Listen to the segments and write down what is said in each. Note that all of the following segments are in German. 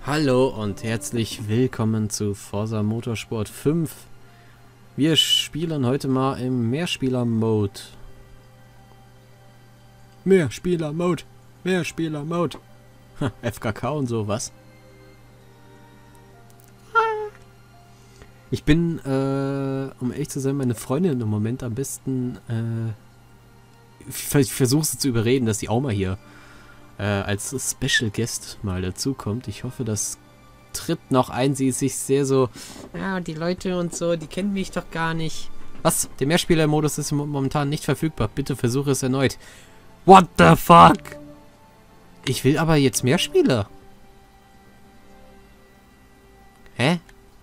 Hallo und herzlich willkommen zu Forza Motorsport 5. Wir spielen heute mal im Mehrspieler-Mode. Mehrspieler-Mode. Mehrspieler-Mode. FKK und sowas. Ich bin, um ehrlich zu sein, meine Freundin im Moment am besten, ich versuche sie zu überreden, dass sie auch mal hier als Special Guest mal dazukommt. Ich hoffe, das tritt noch ein. Sie ist sich sehr so, ja, die Leute und so, die kennen mich doch gar nicht. Was? Der Mehrspieler-Modus ist momentan nicht verfügbar. Bitte versuche es erneut. What the fuck? Ich will aber jetzt mehr Spieler. Hä?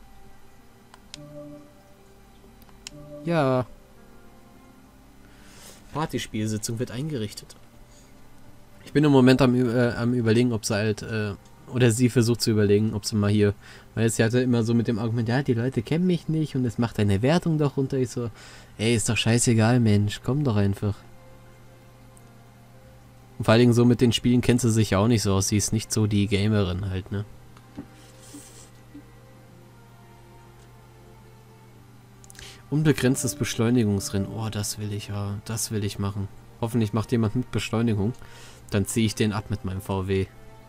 Ja. Partyspielsitzung wird eingerichtet. Ich bin im Moment am Überlegen, ob sie halt, oder sie versucht zu überlegen, ob sie mal hier, weil sie hatte immer so mit dem Argument, ja, die Leute kennen mich nicht und es macht eine Wertung doch runter. Ich so, ey, ist doch scheißegal, Mensch, komm doch einfach. Und vor allen Dingen so mit den Spielen kennt sie sich ja auch nicht so aus, sie ist nicht so die Gamerin halt, ne? Unbegrenztes Beschleunigungsrennen, oh, das will ich ja, das will ich machen. Hoffentlich macht jemand mit Beschleunigung. Dann ziehe ich den ab mit meinem VW.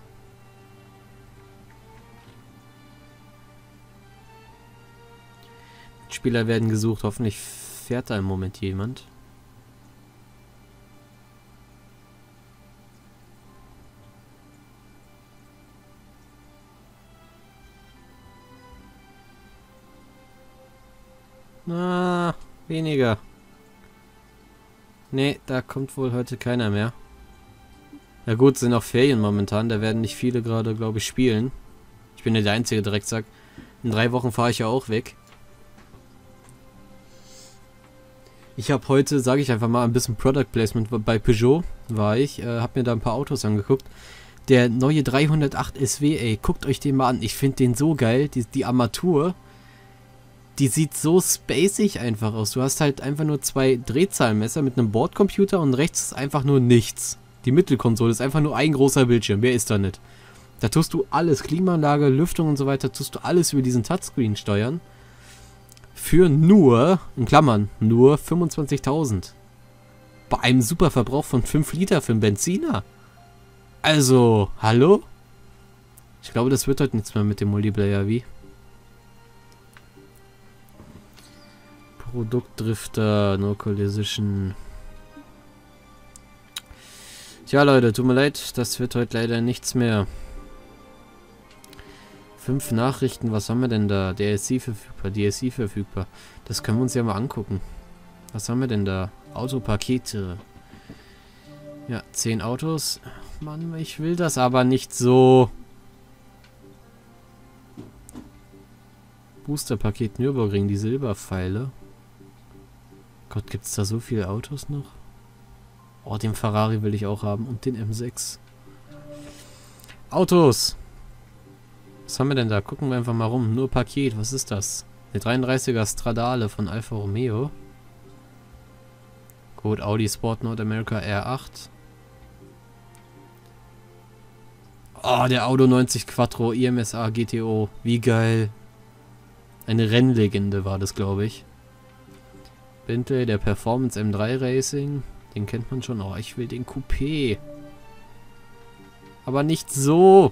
Spieler werden gesucht. Hoffentlich fährt da im Moment jemand. Na, weniger. Nee, da kommt wohl heute keiner mehr. Na gut, sind auch Ferien momentan, da werden nicht viele gerade, glaube ich, spielen. Ich bin ja der einzige Drecksack. In 3 Wochen fahre ich ja auch weg. Ich habe heute, sage ich einfach mal, ein bisschen Product Placement bei Peugeot war ich. Habe mir da ein paar Autos angeguckt. Der neue 308 SW, ey, guckt euch den mal an. Ich finde den so geil. Die Armatur, die sieht so spacig einfach aus. Du hast halt einfach nur 2 Drehzahlmesser mit einem Bordcomputer und rechts ist einfach nur nichts. Die Mittelkonsole ist einfach nur ein großer Bildschirm. Mehr ist da nicht. Da tust du alles, Klimaanlage, Lüftung und so weiter, tust du alles über diesen Touchscreen steuern. Für nur, in Klammern, nur 25.000. Bei einem Superverbrauch von 5 Liter für einen Benziner. Also, hallo? Ich glaube, das wird heute nichts mehr mit dem Multiplayer, wie? Produktdrifter, No Collision. Tja, Leute, tut mir leid, das wird heute leider nichts mehr. 5 Nachrichten, was haben wir denn da? DSI verfügbar, DSI verfügbar. Das können wir uns ja mal angucken. Was haben wir denn da? Autopakete. Ja, 10 Autos. Mann, ich will das aber nicht so. Boosterpaket Nürburgring, die Silberpfeile. Gott, gibt's da so viele Autos noch? Oh, den Ferrari will ich auch haben. Und den M6. Autos! Was haben wir denn da? Gucken wir einfach mal rum. Nur Paket. Was ist das? Der 33er Stradale von Alfa Romeo. Gut, Audi Sport Nordamerika R8. Oh, der Auto 90 Quattro IMSA GTO. Wie geil. Eine Rennlegende war das, glaube ich. Bentley, der Performance M3 Racing. Den kennt man schon. Oh, ich will den Coupé. Aber nicht so.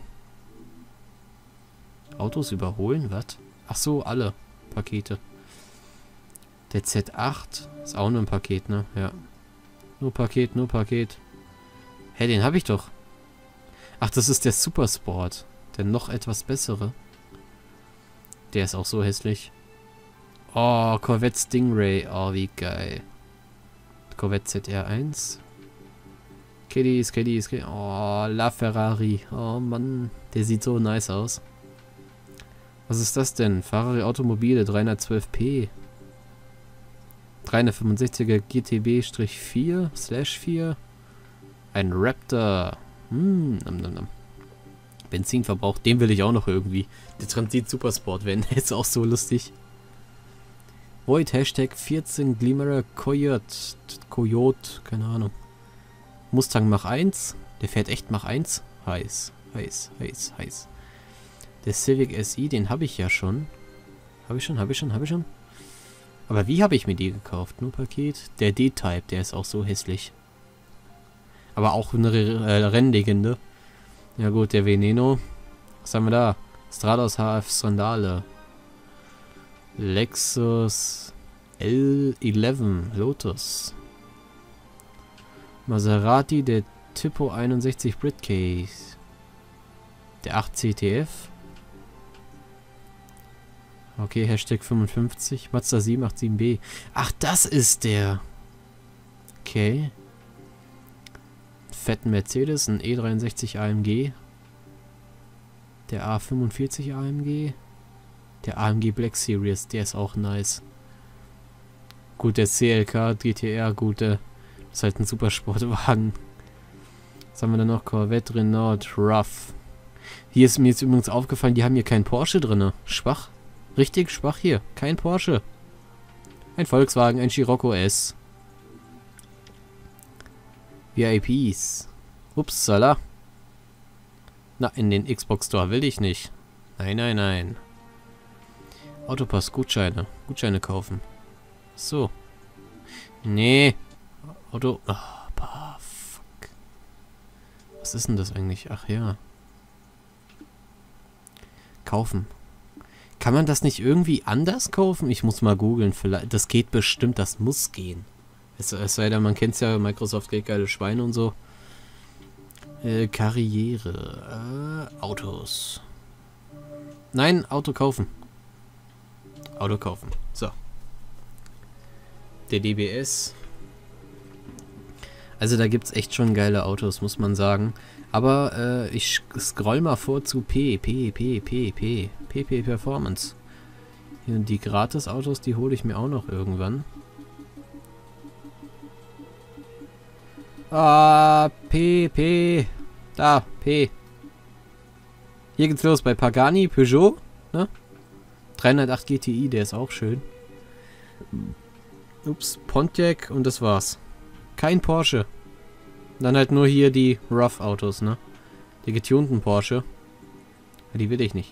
Autos überholen, was? Ach so, alle Pakete. Der Z8 ist auch nur ein Paket, ne? Ja. Nur Paket, nur Paket. Hä, den habe ich doch. Ach, das ist der Supersport. Der noch etwas bessere. Der ist auch so hässlich. Oh, Corvette Stingray. Oh, wie geil. Corvette ZR1. Kiddies. Oh, LaFerrari. Oh, Mann. Der sieht so nice aus. Was ist das denn? Ferrari Automobile 312p. 365er GTB-4/4. Ein Raptor. Benzinverbrauch, den will ich auch noch irgendwie. Der Transit Supersport werden. Der ist auch so lustig. Void, Hashtag 14 Glimmerer Coyote, keine Ahnung. Mustang Mach 1. Der fährt echt Mach 1. Heiß. Der Civic SI, den habe ich ja schon. Habe ich schon. Aber wie habe ich mir die gekauft? Nur Paket? Der D-Type, der ist auch so hässlich. Aber auch eine Rennlegende. Ja gut, der Veneno. Was haben wir da? Stratos HF Sandale. Lexus L11 Lotus. Maserati, der Tipo 61 Britcase. Der 8 CTF. Okay, Hashtag 55. Mazda 787B. Ach, das ist der. Okay. Fetten Mercedes, ein E63 AMG. Der A45 AMG. Der AMG Black Series, der ist auch nice. Gut, der CLK GTR, das ist halt ein Supersportwagen. Was haben wir da noch? Corvette, Renault, Rough. Hier ist mir jetzt übrigens aufgefallen, die haben hier keinen Porsche drin. Schwach. Richtig schwach hier. Kein Porsche. Ein Volkswagen, ein Scirocco S. VIPs. Upsala. Na, in den Xbox Store will ich nicht. Nein. Autopass, Gutscheine. Gutscheine kaufen. So. Nee. Auto. Oh, fuck. Was ist denn das eigentlich? Ach ja. Kaufen. Kann man das nicht irgendwie anders kaufen? Ich muss mal googeln. Vielleicht. Das geht bestimmt. Das muss gehen. Es sei denn, man kennt es ja. Microsoft kriegt geile Schweine und so. Karriere. Autos. Nein, Auto kaufen. Auto kaufen. So. Der DBS. Also da gibt es echt schon geile Autos, muss man sagen. Aber ich scroll mal vor zu PP Performance. Hier die Gratis-Autos, die hole ich mir auch noch irgendwann. Ah, PP. Da, P. Hier geht's los bei Pagani, Peugeot, ne? 308 GTI, der ist auch schön. Ups, Pontiac und das war's. Kein Porsche. Dann halt nur hier die Rough-Autos, ne? Die getunten Porsche. Die will ich nicht.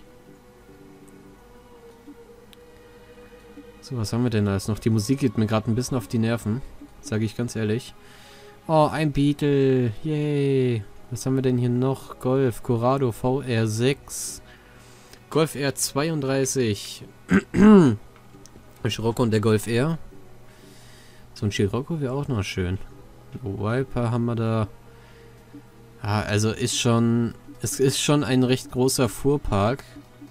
So, was haben wir denn alles noch? Die Musik geht mir gerade ein bisschen auf die Nerven. Sage ich ganz ehrlich. Oh, ein Beetle. Yay. Was haben wir denn hier noch? Golf, Corrado VR6. Golf R32. Scirocco und der Golf R. So ein Scirocco wäre auch noch schön. Viper haben wir da. Ah, also ist schon. Es ist schon ein recht großer Fuhrpark.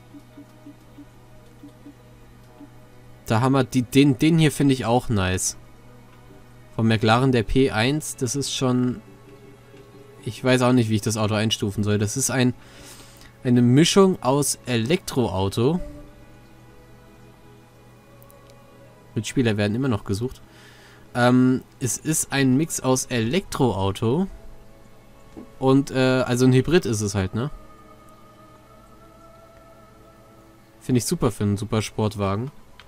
Da haben wir den hier finde ich auch nice. Vom McLaren der P1, das ist schon. Ich weiß auch nicht, wie ich das Auto einstufen soll. Das ist eine Mischung aus Elektroauto. Mitspieler werden immer noch gesucht. Es ist ein Mix aus Elektroauto und, also ein Hybrid ist es halt, ne? Finde ich super für einen Supersportwagen.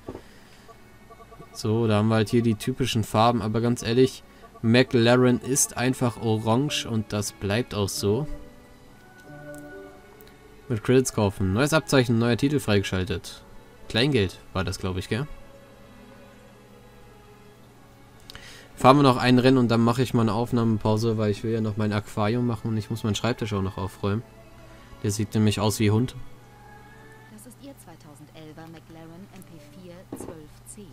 So, da haben wir halt hier die typischen Farben, aber ganz ehrlich, McLaren ist einfach orange und das bleibt auch so. Mit Credits kaufen. Neues Abzeichen, neuer Titel freigeschaltet. Kleingeld war das, glaube ich, gell? Fahren wir noch ein Rennen und dann mache ich mal eine Aufnahmepause, weil ich will ja noch mein Aquarium machen und ich muss meinen Schreibtisch auch noch aufräumen. Der sieht nämlich aus wie Hund. Das ist Ihr 2011er McLaren MP4 12C.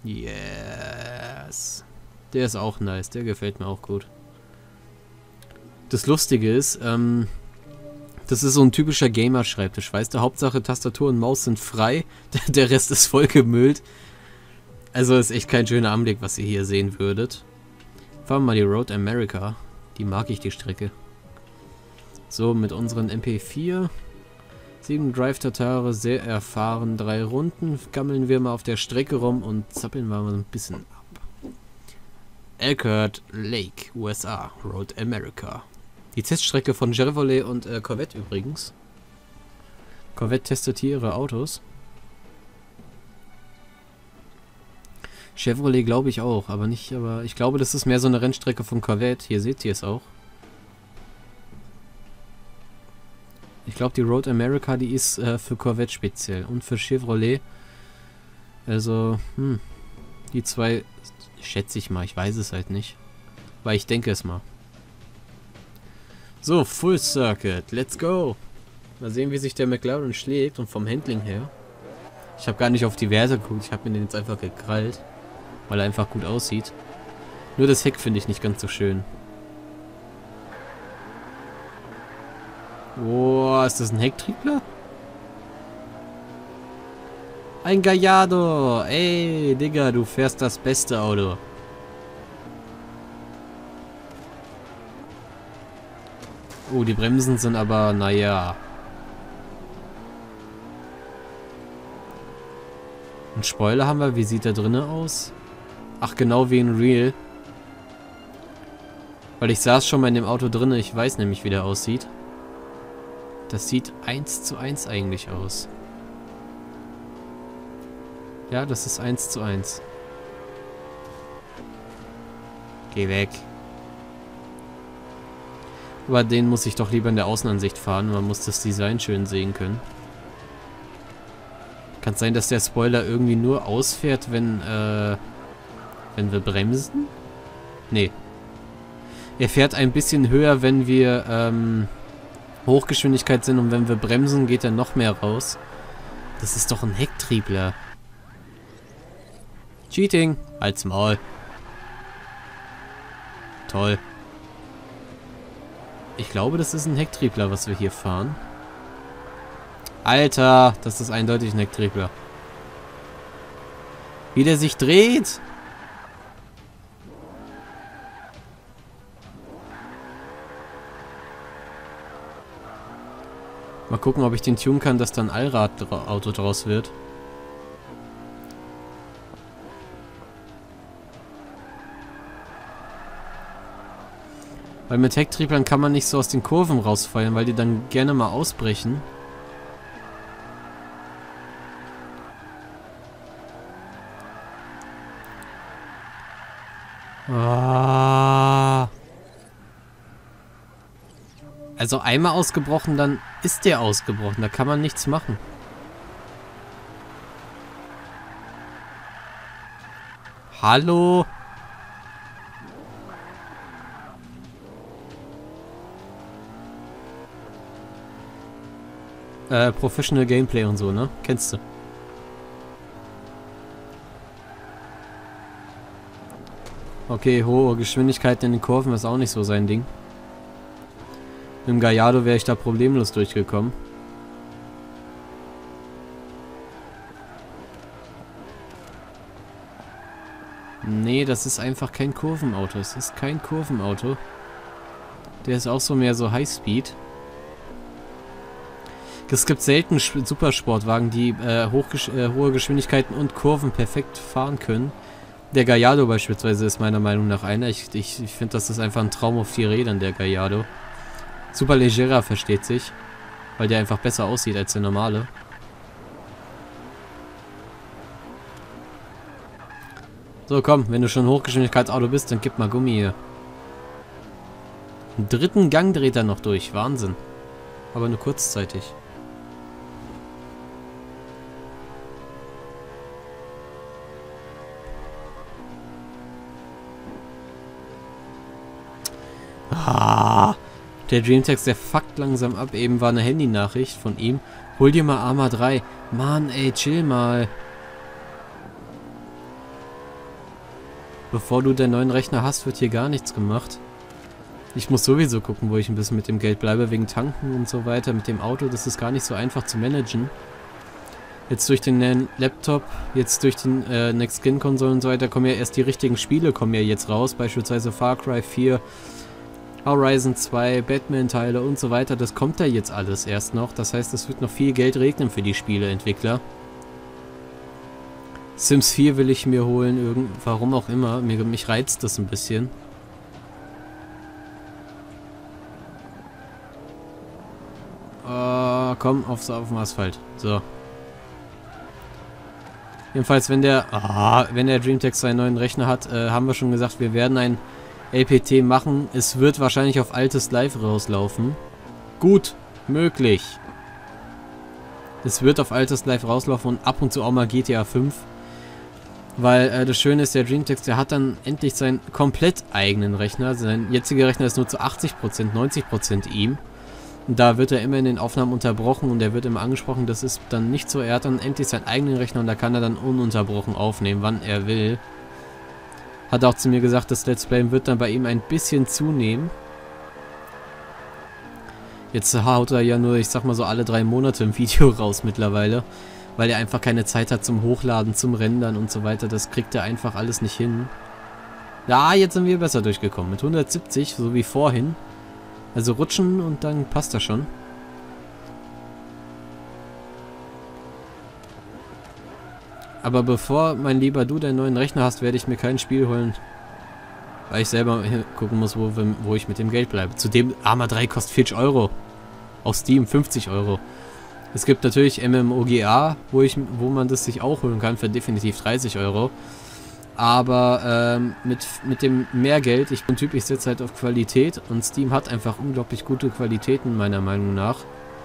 Yes. Der ist auch nice, der gefällt mir auch gut. Das Lustige ist, das ist so ein typischer Gamer-Schreibtisch, weißt du? Hauptsache Tastatur und Maus sind frei, der Rest ist voll gemüllt. Also ist echt kein schöner Anblick, was ihr hier sehen würdet. Fahren wir mal die Road America. Die mag ich, die Strecke. So, mit unseren MP4. 7 Drive-Tatare, sehr erfahren. 3 Runden. Gammeln wir mal auf der Strecke rum und zappeln wir mal ein bisschen ab. Elkhart Lake, USA. Road America. Die Teststrecke von Chevrolet und Corvette übrigens. Corvette testet hier ihre Autos. Chevrolet glaube ich auch, aber nicht, aber ich glaube, das ist mehr so eine Rennstrecke von Corvette. Hier seht ihr es auch. Ich glaube, die Road America, die ist für Corvette speziell. Und für Chevrolet. Also, die zwei schätze ich mal. Ich weiß es halt nicht. Aber ich denke es mal. So, Full Circuit. Let's go. Mal sehen, wie sich der McLaren schlägt. Und vom Handling her. Ich habe gar nicht auf die Werte geguckt. Ich habe mir den jetzt einfach gekrallt. Weil er einfach gut aussieht. Nur das Heck finde ich nicht ganz so schön. Oh, ist das ein Hecktriebler? Ein Gallardo! Ey, Digga, du fährst das beste Auto. Oh, die Bremsen sind aber, naja. Ein Spoiler haben wir. Wie sieht der drinnen aus? Ach, genau wie in Real. Weil ich saß schon mal in dem Auto drin. Ich weiß nämlich, wie der aussieht. Das sieht 1:1 eigentlich aus. Ja, das ist 1:1. Geh weg. Aber den muss ich doch lieber in der Außenansicht fahren. Man muss das Design schön sehen können. Kann es sein, dass der Spoiler irgendwie nur ausfährt, wenn wir bremsen? Nee. Er fährt ein bisschen höher, wenn wir Hochgeschwindigkeit sind, und wenn wir bremsen, geht er noch mehr raus. Das ist doch ein Hecktriebler. Cheating. Halt's Maul. Toll. Ich glaube, das ist ein Hecktriebler, was wir hier fahren. Alter, das ist eindeutig ein Hecktriebler. Wie der sich dreht. Mal gucken, ob ich den tunen kann, dass da ein Allradauto draus wird. Weil mit Hecktrieblern kann man nicht so aus den Kurven rausfallen, weil die dann gerne mal ausbrechen. Ah. Also einmal ausgebrochen, dann ist der ausgebrochen. Da kann man nichts machen. Hallo? Professional Gameplay und so, ne? Kennst du? Okay, hohe Geschwindigkeiten in den Kurven ist auch nicht so sein Ding. Mit dem Gallardo wäre ich da problemlos durchgekommen. Nee, das ist einfach kein Kurvenauto. Es ist kein Kurvenauto. Der ist auch so mehr so Highspeed. Es gibt selten Supersportwagen, die hohe Geschwindigkeiten und Kurven perfekt fahren können. Der Gallardo beispielsweise ist meiner Meinung nach einer. Ich finde, das ist einfach ein Traum auf 4 Rädern, der Gallardo. Superleggera versteht sich, weil der einfach besser aussieht als der normale. So, komm, wenn du schon Hochgeschwindigkeitsauto bist, dann gib mal Gummi hier. Einen dritten Gang dreht er noch durch. Wahnsinn. Aber nur kurzzeitig. Ah, der Dreamtext, der fuckt langsam ab. Eben war eine Handynachricht von ihm. Hol dir mal Arma 3. Mann, ey, chill mal. Bevor du den neuen Rechner hast, wird hier gar nichts gemacht. Ich muss sowieso gucken, wo ich ein bisschen mit dem Geld bleibe, wegen Tanken und so weiter. Mit dem Auto, das ist gar nicht so einfach zu managen. Jetzt durch den Laptop, jetzt durch den Next-Gen-Konsolen und so weiter, kommen ja erst die richtigen Spiele, kommen ja jetzt raus. Beispielsweise Far Cry 4, Horizon 2, Batman-Teile und so weiter. Das kommt ja jetzt alles erst noch. Das heißt, es wird noch viel Geld regnen für die Spieleentwickler. Sims 4 will ich mir holen, warum auch immer. Mich reizt das ein bisschen. Komm, auf dem Asphalt. So. Jedenfalls, wenn der Dreamtext seinen neuen Rechner hat, haben wir schon gesagt, wir werden ein LPT machen. Es wird wahrscheinlich auf altes Live rauslaufen. Gut. möglich. Es wird auf Altes Live rauslaufen und ab und zu auch mal GTA 5. Weil das Schöne ist, der Dreamtext, der hat dann endlich seinen komplett eigenen Rechner. Sein jetziger Rechner ist nur zu 80%, 90% ihm. Und da wird er immer in den Aufnahmen unterbrochen und er wird immer angesprochen, das ist dann nicht so. Er hat dann endlich seinen eigenen Rechner und da kann er dann ununterbrochen aufnehmen, wann er will. Hat auch zu mir gesagt, das Let's Play wird dann bei ihm ein bisschen zunehmen. Jetzt haut er ja nur, ich sag mal so, alle 3 Monate ein Video raus mittlerweile. Weil er einfach keine Zeit hat zum Hochladen, zum Rendern und so weiter. Das kriegt er einfach alles nicht hin. Ja, jetzt sind wir besser durchgekommen. Mit 170, so wie vorhin. Also rutschen und dann passt das schon. Aber bevor, mein lieber du, deinen neuen Rechner hast, werde ich mir kein Spiel holen. Weil ich selber gucken muss, wo ich mit dem Geld bleibe. Zudem, Arma 3 kostet 40 Euro. Auf Steam 50 Euro. Es gibt natürlich MMOGA, wo man das sich auch holen kann für definitiv 30 Euro. Aber mit dem Mehrgeld, ich bin Typ, ich setze halt auf Qualität und Steam hat einfach unglaublich gute Qualitäten, meiner Meinung nach.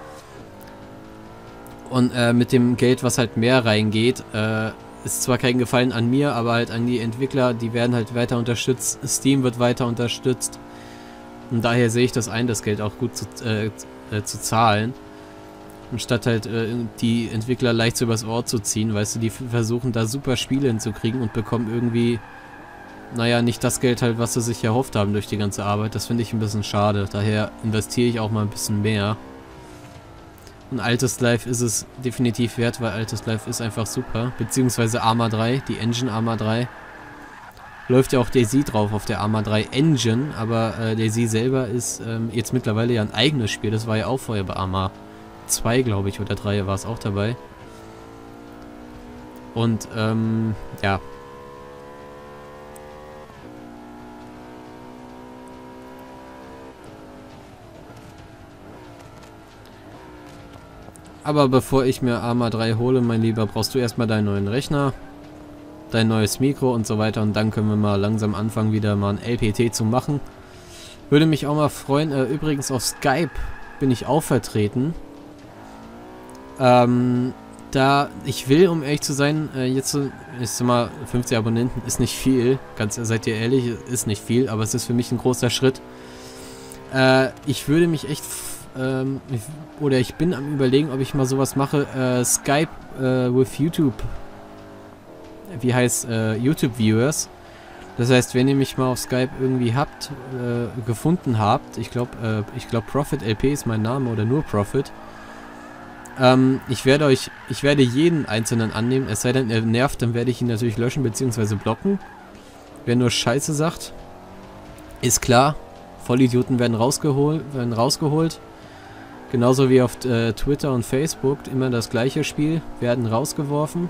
Und mit dem Geld, was halt mehr reingeht, ist zwar kein Gefallen an mir, aber halt an die Entwickler, die werden halt weiter unterstützt, Steam wird weiter unterstützt. Und daher sehe ich das ein, das Geld auch gut zu zahlen. Anstatt halt die Entwickler leicht so übers Ohr zu ziehen, weißt du, die versuchen da super Spiele hinzukriegen und bekommen irgendwie, naja, nicht das Geld halt, was sie sich erhofft haben durch die ganze Arbeit. Das finde ich ein bisschen schade. Daher investiere ich auch mal ein bisschen mehr. Und Altes Live ist es definitiv wert, weil Altes Live ist einfach super. Beziehungsweise Arma 3, die Engine Arma 3. Läuft ja auch DayZ drauf auf der Arma 3 Engine, aber DayZ selber ist jetzt mittlerweile ja ein eigenes Spiel. Das war ja auch vorher bei Arma 2, glaube ich, oder 3 war es auch dabei. Und, ja. Aber bevor ich mir Arma 3 hole, mein Lieber, brauchst du erstmal deinen neuen Rechner, dein neues Mikro und so weiter und dann können wir mal langsam anfangen, wieder mal ein LPT zu machen. Würde mich auch mal freuen, übrigens auf Skype bin ich auch vertreten. Da ich will, um ehrlich zu sein, jetzt mal 50 Abonnenten ist nicht viel, seid ihr ehrlich, ist nicht viel, aber es ist für mich ein großer Schritt. Ich würde mich echt, ich bin am Überlegen, ob ich mal sowas mache, Skype with YouTube, wie heißt, YouTube-Viewers. Das heißt, wenn ihr mich mal auf Skype irgendwie gefunden habt, ich glaube Profit LP ist mein Name oder nur Profit. Ich werde jeden Einzelnen annehmen, es sei denn, er nervt, dann werde ich ihn natürlich löschen bzw. blocken. Wer nur Scheiße sagt, ist klar, Vollidioten werden rausgeholt. Genauso wie auf Twitter und Facebook, immer das gleiche Spiel, werden rausgeworfen.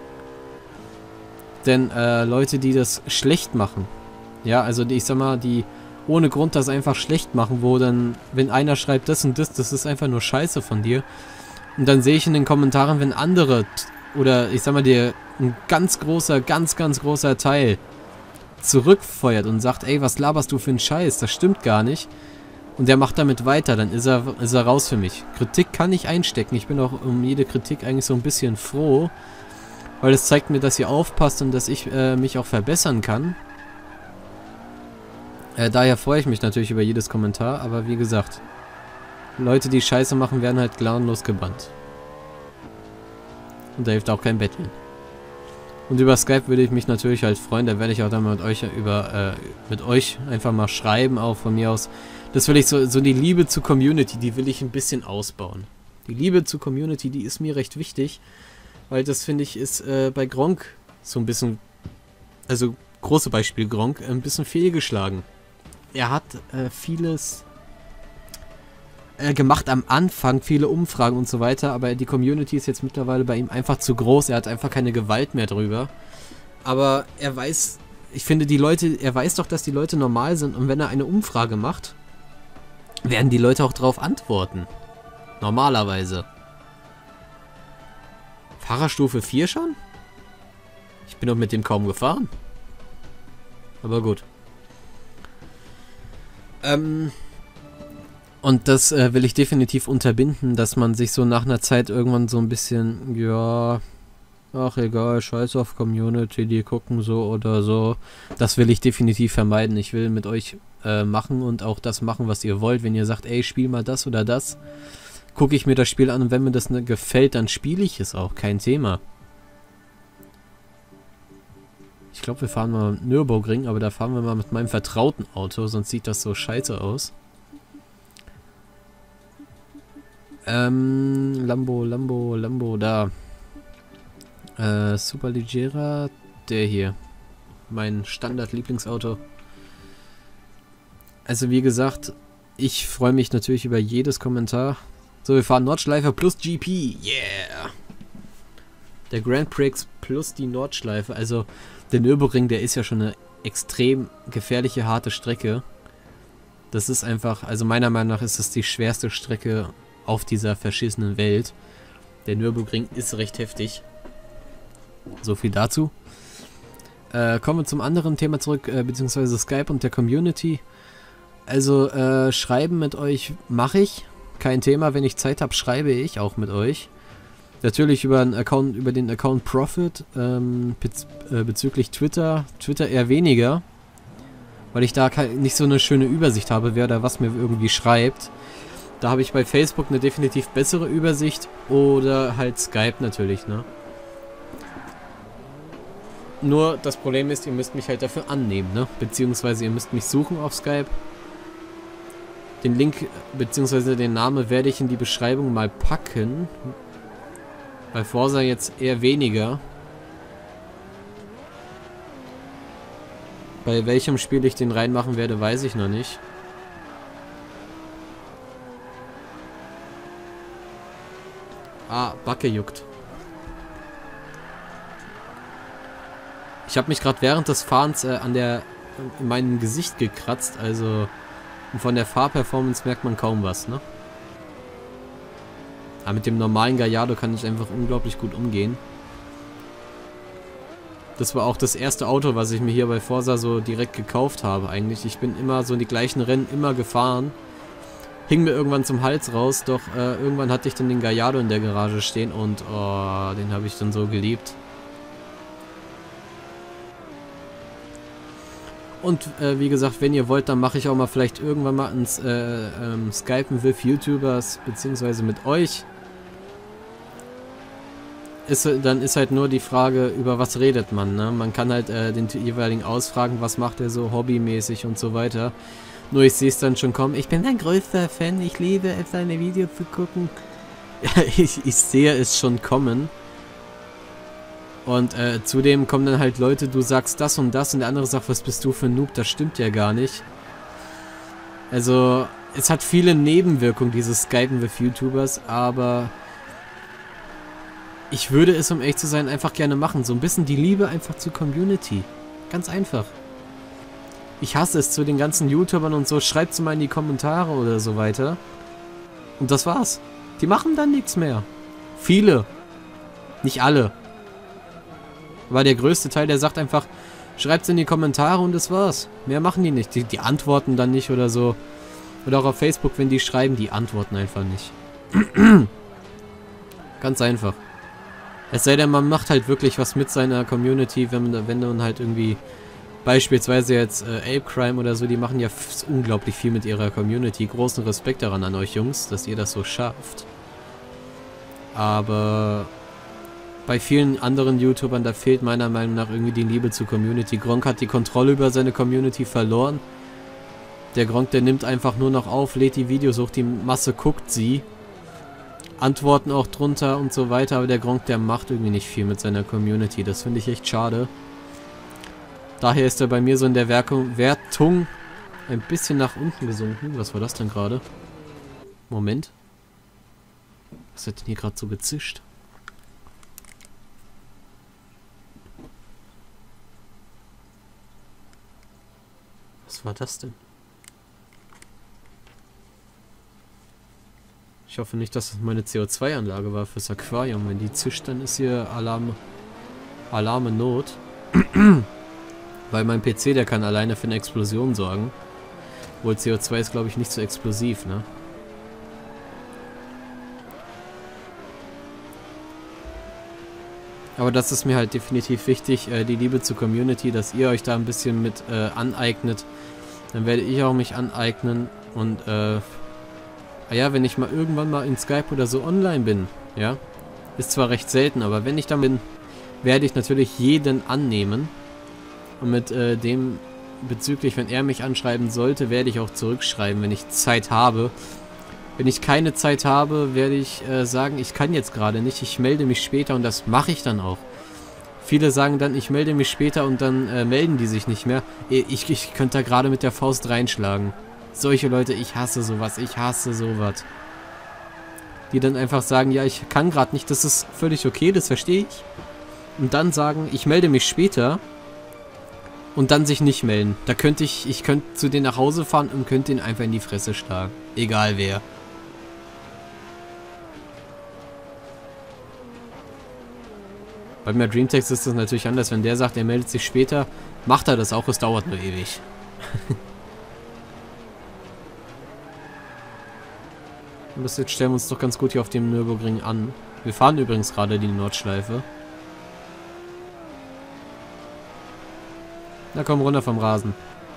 Denn Leute, die das schlecht machen, ja, also ich sag mal, die ohne Grund das einfach schlecht machen, wo dann, wenn einer schreibt das und das ist einfach nur Scheiße von dir. Und dann sehe ich in den Kommentaren, wenn andere, oder ich sag mal, ein ganz großer Teil zurückfeuert und sagt, ey, was laberst du für einen Scheiß, das stimmt gar nicht. Und der macht damit weiter, dann ist er raus für mich. Kritik kann ich einstecken, ich bin auch um jede Kritik eigentlich so ein bisschen froh, weil es zeigt mir, dass ihr aufpasst und dass ich mich auch verbessern kann. Daher freue ich mich natürlich über jedes Kommentar, aber wie gesagt, Leute, die Scheiße machen, werden halt gnadenlos gebannt. Und da hilft auch kein Betteln. Und über Skype würde ich mich natürlich halt freuen, da werde ich auch dann mit euch einfach mal schreiben, auch von mir aus. Das will ich so die Liebe zur Community, die will ich ein bisschen ausbauen. Die Liebe zur Community, die ist mir recht wichtig, weil das, finde ich, ist bei Gronkh so ein bisschen, also große Beispiel Gronkh, ein bisschen fehlgeschlagen. Er hat vieles gemacht am Anfang, viele Umfragen und so weiter, aber die Community ist jetzt mittlerweile bei ihm einfach zu groß, er hat einfach keine Gewalt mehr drüber. Aber er weiß, ich finde er weiß doch, dass die Leute normal sind und wenn er eine Umfrage macht, werden die Leute auch darauf antworten. Normalerweise. Fahrerstufe 4 schon? Ich bin doch mit dem kaum gefahren. Aber gut. Und das will ich definitiv unterbinden, dass man sich so nach einer Zeit irgendwann so ein bisschen, ja, ach egal, scheiß auf Community, die gucken so oder so. Das will ich definitiv vermeiden. Ich will mit euch machen und auch das machen, was ihr wollt. Wenn ihr sagt, ey, spiel mal das oder das, gucke ich mir das Spiel an und wenn mir das gefällt, dann spiele ich es auch. Kein Thema. Ich glaube, wir fahren mal Nürburgring, aber da fahren wir mal mit meinem vertrauten Auto, sonst sieht das so scheiße aus. Lambo, da. Superleggera, der hier. Mein Standard-Lieblingsauto. Also wie gesagt, ich freue mich natürlich über jedes Kommentar. So, wir fahren Nordschleife plus GP. Yeah! Der Grand Prix plus die Nordschleife. Also der Nürburgring, der ist ja schon eine extrem gefährliche, harte Strecke. Das ist einfach, also meiner Meinung nach ist das die schwerste Strecke auf dieser verschissenen Welt. Der Nürburgring ist recht heftig. So viel dazu. Kommen wir zum anderen Thema zurück, beziehungsweise Skype und der Community. Also, schreiben mit euch mache ich. Kein Thema, wenn ich Zeit habe, schreibe ich auch mit euch. Natürlich über den Account Profit, bezüglich Twitter. Twitter eher weniger, weil ich da nicht so eine schöne Übersicht habe, wer da was mir irgendwie schreibt. Da habe ich bei Facebook eine definitiv bessere Übersicht oder halt Skype natürlich, ne? Nur das Problem ist, ihr müsst mich halt dafür annehmen, ne? Beziehungsweise ihr müsst mich suchen auf Skype. Den Link, beziehungsweise den Namen werde ich in die Beschreibung mal packen. Bei Forza jetzt eher weniger. Bei welchem Spiel ich den reinmachen werde, weiß ich noch nicht. Ah, Backe juckt. Ich habe mich gerade während des Fahrens in meinem Gesicht gekratzt, also von der Fahrperformance merkt man kaum was, ne? Aber mit dem normalen Gallardo kann ich einfach unglaublich gut umgehen. Das war auch das erste Auto, was ich mir hier bei Forza so direkt gekauft habe eigentlich. Ich bin immer so in die gleichen Rennen immer gefahren. Hing mir irgendwann zum Hals raus, doch irgendwann hatte ich dann den Gallardo in der Garage stehen und oh, den habe ich dann so geliebt. Und wie gesagt, wenn ihr wollt, dann mache ich auch mal vielleicht irgendwann mal ins Skypen with YouTubers, beziehungsweise mit euch. Dann ist halt nur die Frage, über was redet man, ne? Man kann halt den jeweiligen ausfragen, was macht er so hobbymäßig und so weiter. Nur ich sehe es dann schon kommen. Ich bin ein größter Fan, ich liebe es, seine Videos zu gucken. ich sehe es schon kommen. Und zudem kommen dann halt Leute, du sagst das und das und der andere sagt, was bist du für ein Noob, das stimmt ja gar nicht. Also, es hat viele Nebenwirkungen, dieses Skypen with YouTubers, aber ich würde es, um echt zu sein, einfach gerne machen. So ein bisschen die Liebe einfach zur Community. Ganz einfach. Ich hasse es zu den ganzen YouTubern und so, schreibt es mal in die Kommentare oder so weiter. Und das war's. Die machen dann nichts mehr. Viele. Nicht alle. Aber der größte Teil, der sagt einfach, schreibt's in die Kommentare und das war's. Mehr machen die nicht. Die antworten dann nicht oder so. Oder auch auf Facebook, wenn die schreiben, die antworten einfach nicht. Ganz einfach. Es sei denn, man macht halt wirklich was mit seiner Community, wenn dann halt irgendwie, beispielsweise jetzt Ape Crime oder so, die machen ja unglaublich viel mit ihrer Community. Großen Respekt daran an euch Jungs, dass ihr das so schafft. Aber bei vielen anderen YouTubern, da fehlt meiner Meinung nach irgendwie die Liebe zur Community. Gronkh hat die Kontrolle über seine Community verloren. Der Gronkh, der nimmt einfach nur noch auf, lädt die Videos hoch, die Masse guckt sie. Antworten auch drunter und so weiter, aber der Gronkh, der macht irgendwie nicht viel mit seiner Community. Das finde ich echt schade. Daher ist er bei mir so in der Wertung ein bisschen nach unten gesunken. Was war das denn gerade? Moment. Was hat denn hier gerade so gezischt? Was war das denn? Ich hoffe nicht, dass das meine CO2-Anlage war fürs Aquarium. Wenn die zischt, dann ist hier Alarme Not. Weil mein PC, der kann alleine für eine Explosion sorgen. Obwohl CO2 ist, glaube ich, nicht so explosiv, ne? Aber das ist mir halt definitiv wichtig, die Liebe zur Community, dass ihr euch da ein bisschen mit aneignet. Dann werde ich auch mich aneignen und ja, wenn ich mal irgendwann mal in Skype oder so online bin, ja, ist zwar recht selten, aber wenn ich da bin, werde ich natürlich jeden annehmen und mit dem bezüglich, wenn er mich anschreiben sollte, werde ich auch zurückschreiben, wenn ich Zeit habe. Wenn ich keine Zeit habe, werde ich sagen, ich kann jetzt gerade nicht, ich melde mich später und das mache ich dann auch. Viele sagen dann, ich melde mich später und dann melden die sich nicht mehr. Ich könnte da gerade mit der Faust reinschlagen. Solche Leute, ich hasse sowas, ich hasse sowas. Die dann einfach sagen, ja, ich kann gerade nicht, das ist völlig okay, das verstehe ich. Und dann sagen, ich melde mich später und dann sich nicht melden. Da könnte ich könnte zu denen nach Hause fahren und könnte ihn einfach in die Fresse schlagen. Egal wer. Bei mir Dreamtext ist das natürlich anders. Wenn der sagt, er meldet sich später, macht er das auch. Es dauert nur ewig. Und bis jetzt stellen wir uns doch ganz gut hier auf dem Nürburgring an. Wir fahren übrigens gerade die Nordschleife. Na komm, runter vom Rasen.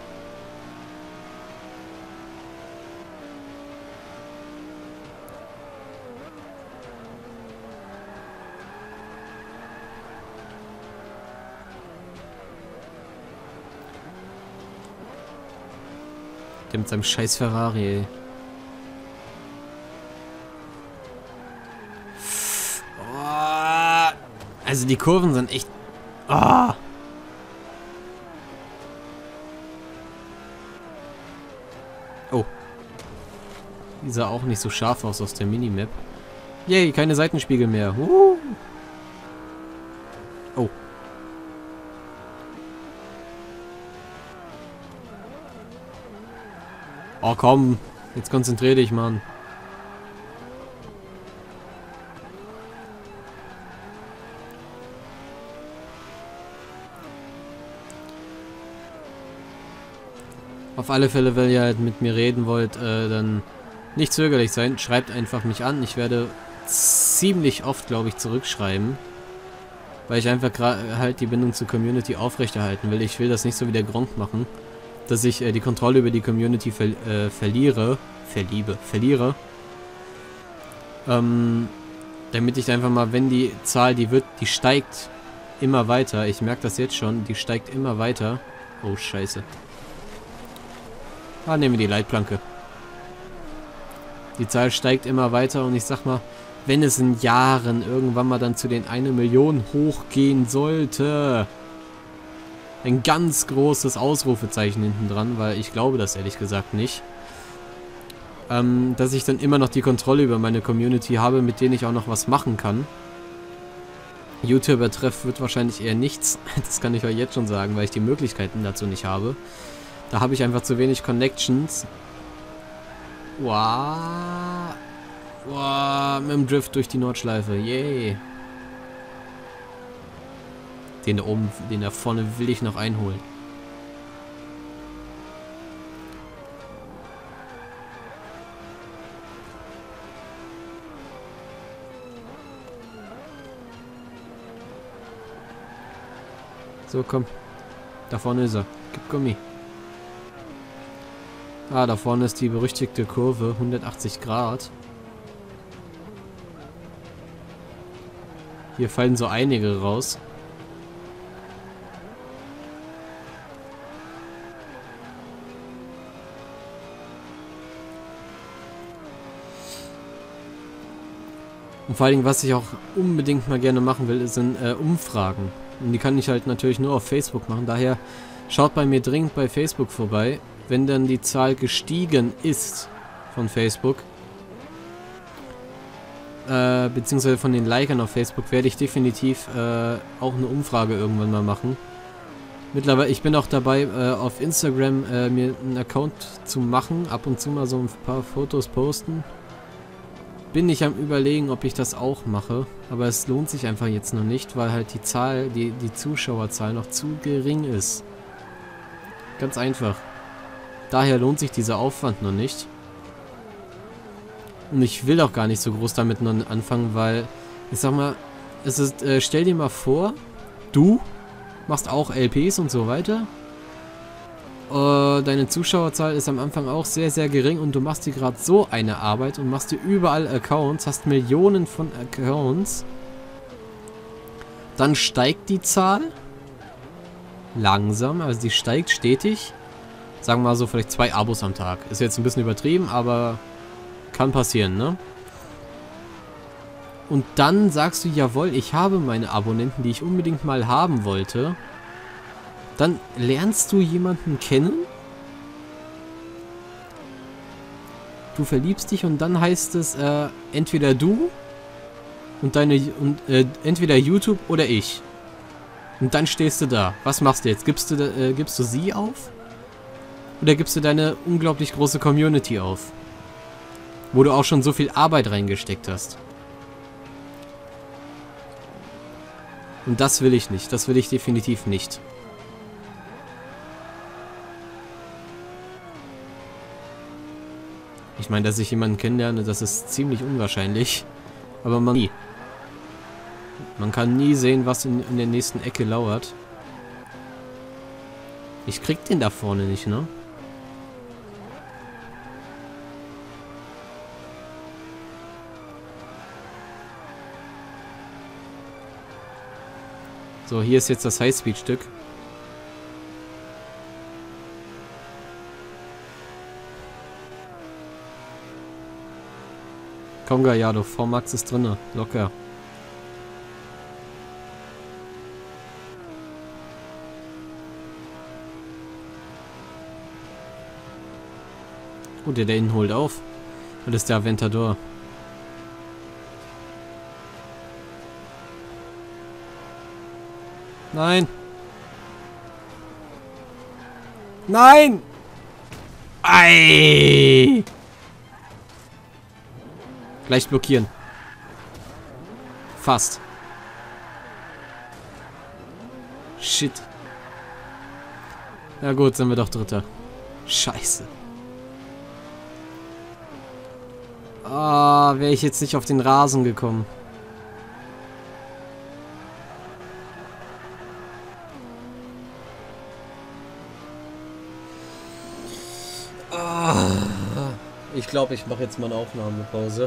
Der mit seinem scheiß Ferrari, ey. Oh, also die Kurven sind echt... Oh. Oh. Die sah auch nicht so scharf aus der Minimap. Yay, keine Seitenspiegel mehr. Oh. Oh komm, jetzt konzentrier dich, Mann. Auf alle Fälle, wenn ihr halt mit mir reden wollt, dann nicht zögerlich sein. Schreibt einfach mich an. Ich werde ziemlich oft, glaube ich, zurückschreiben. Weil ich einfach halt die Bindung zur Community aufrechterhalten will. Ich will das nicht so wie der Gronk machen. Dass ich die Kontrolle über die Community verliere. Damit ich einfach mal, wenn die Zahl, die steigt immer weiter. Ich merke das jetzt schon. Die steigt immer weiter. Oh, scheiße. Ah, nehmen wir die Leitplanke. Die Zahl steigt immer weiter und ich sag mal, wenn es in Jahren irgendwann mal dann zu den 1 Million hochgehen sollte, ein ganz großes Ausrufezeichen hinten dran, weil ich glaube das ehrlich gesagt nicht, dass ich dann immer noch die Kontrolle über meine Community habe, mit denen ich auch noch was machen kann. YouTuber-Treff wird wahrscheinlich eher nichts, das kann ich euch jetzt schon sagen, weil ich die Möglichkeiten dazu nicht habe. Da habe ich einfach zu wenig Connections. Wow. Wow, mit dem Drift durch die Nordschleife. Yay. Den da oben, den da vorne will ich noch einholen. So, komm. Da vorne ist er. Gib Gummi. Ah, da vorne ist die berüchtigte Kurve, 180 Grad. Hier fallen so einige raus. Und vor allen Dingen, was ich auch unbedingt mal gerne machen will, sind Umfragen. Und die kann ich halt natürlich nur auf Facebook machen. Daher schaut bei mir dringend bei Facebook vorbei. Wenn dann die Zahl gestiegen ist von Facebook, beziehungsweise von den Likern auf Facebook, werde ich definitiv auch eine Umfrage irgendwann mal machen. Mittlerweile, ich bin auch dabei, auf Instagram mir einen Account zu machen, ab und zu mal so ein paar Fotos posten. Bin ich am Überlegen, ob ich das auch mache, aber es lohnt sich einfach jetzt noch nicht, weil halt die Zahl, die Zuschauerzahl noch zu gering ist. Ganz einfach. Daher lohnt sich dieser Aufwand noch nicht. Und ich will auch gar nicht so groß damit noch anfangen, weil, ich sag mal, Es ist, stell dir mal vor, du machst auch LPs und so weiter. Deine Zuschauerzahl ist am Anfang auch sehr, sehr gering und du machst dir gerade so eine Arbeit und machst dir überall Accounts, hast Millionen von Accounts. Dann steigt die Zahl langsam, also die steigt stetig. Sagen wir mal so vielleicht 2 Abos am Tag. Ist jetzt ein bisschen übertrieben, aber kann passieren, ne? Und dann sagst du, jawohl, ich habe meine Abonnenten, die ich unbedingt mal haben wollte. Dann lernst du jemanden kennen. Du verliebst dich und dann heißt es, entweder du und entweder YouTube oder ich. Und dann stehst du da. Was machst du jetzt? Gibst du sie auf? Oder gibst du deine unglaublich große Community auf? Wo du auch schon so viel Arbeit reingesteckt hast. Und das will ich nicht. Das will ich definitiv nicht. Ich meine, dass ich jemanden kennenlerne, das ist ziemlich unwahrscheinlich. Aber man kann nie sehen, was in der nächsten Ecke lauert. Ich krieg den da vorne nicht, ne? So, hier ist jetzt das Highspeed-Stück. Konga, ja, du VMAX ist drinne. Locker. Oh, der da innen holt auf. Das ist der Aventador. Nein! Nein! Ei! Gleich blockieren. Fast. Shit. Na gut, sind wir doch Dritter. Scheiße. Ah, wäre ich jetzt nicht auf den Rasen gekommen. Ich glaube, ich mache jetzt mal eine Aufnahmepause.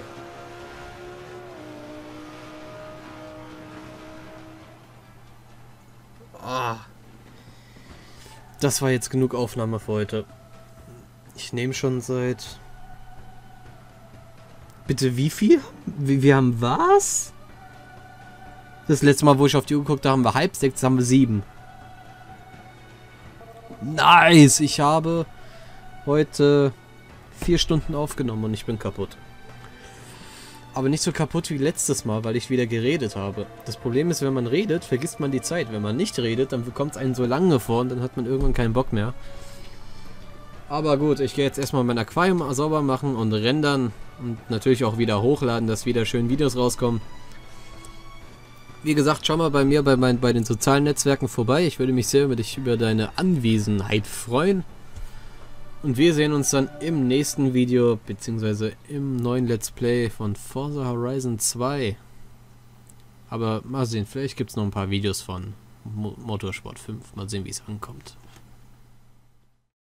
Das war jetzt genug Aufnahme für heute. Ich nehme schon seit... Bitte wie viel? Wir haben was? Das letzte Mal, wo ich auf die Uhr geguckt habe, haben wir 5:30, jetzt haben wir 7. Nice! Ich habe heute 4 Stunden aufgenommen und ich bin kaputt. Aber nicht so kaputt wie letztes Mal, weil ich wieder geredet habe. Das Problem ist, wenn man redet, vergisst man die Zeit. Wenn man nicht redet, dann bekommt es einen so lange vor und dann hat man irgendwann keinen Bock mehr. Aber gut, ich gehe jetzt erstmal mein Aquarium sauber machen und rendern und natürlich auch wieder hochladen, dass wieder schön Videos rauskommen. Wie gesagt, schau mal bei mir bei den sozialen Netzwerken vorbei. Ich würde mich sehr über deine Anwesenheit freuen. Und wir sehen uns dann im nächsten Video, beziehungsweise im neuen Let's Play von Forza Horizon 2. Aber mal sehen, vielleicht gibt es noch ein paar Videos von Motorsport 5. Mal sehen, wie es ankommt.